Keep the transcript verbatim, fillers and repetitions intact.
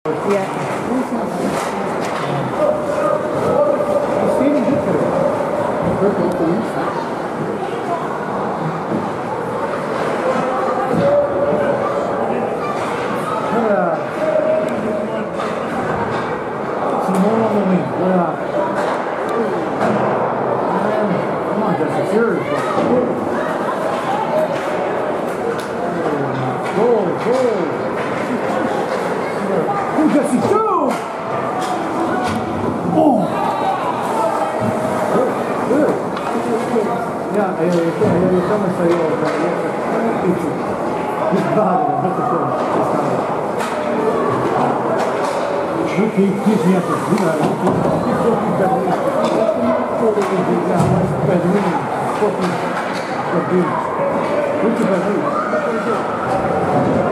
Yeah. Come on, Jessie, seriously. Go, go. Go, Jessie, go! Oh! Good, good. Yeah, io come sei io, mi sbaglio, questo è Look, he's using it, you know, he's talking better. He's talking better.